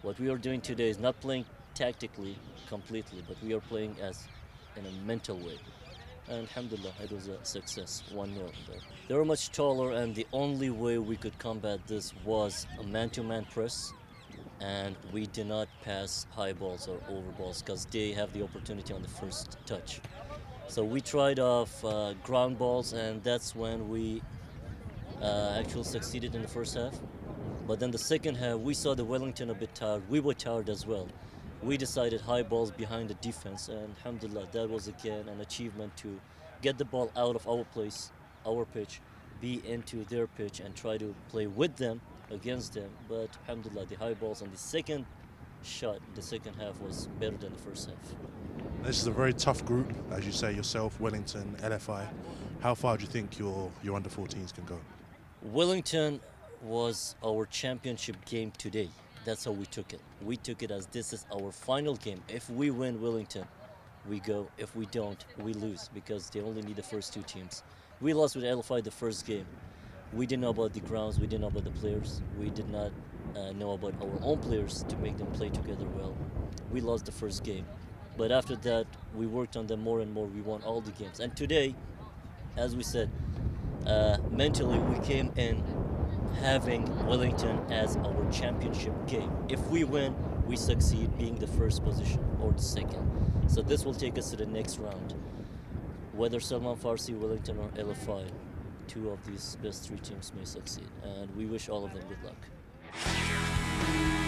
What we are doing today is not playing tactically completely, but we are playing as in a mental way. And alhamdulillah, it was a success, 1-0. They were much taller, and the only way we could combat this was a man-to-man press, and we did not pass high balls or over balls because they have the opportunity on the first touch. So we tried off ground balls, and that's when we actually succeeded in the first half. But then the second half, we saw the Wellington a bit tired. We were tired as well. We decided high balls behind the defense, and alhamdulillah, that was again an achievement to get the ball out of our place, our pitch, be into their pitch, and try to play with them, against them. But alhamdulillah, the high balls on the second shot, the second half was better than the first half. This is a very tough group, as you say yourself, Wellington, LFI. How far do you think your under-14s can go? Wellington was our championship game today. That's how we took it. We took it as this is our final game. If we win Wellington, we go. If we don't, we lose, because they only need the first two teams. We lost with LFI the first game. We didn't know about the grounds. We didn't know about the players. We did not know about our own players to make them play together well. We lost the first game. But after that, we worked on them more and more. We won all the games. And today, as we said, mentally we came in having Wellington as our championship game. If we win, we succeed being the first position or the second. So this will take us to the next round. Whether Salman Farsi, Wellington or LFI, two of these best three teams may succeed. And we wish all of them good luck.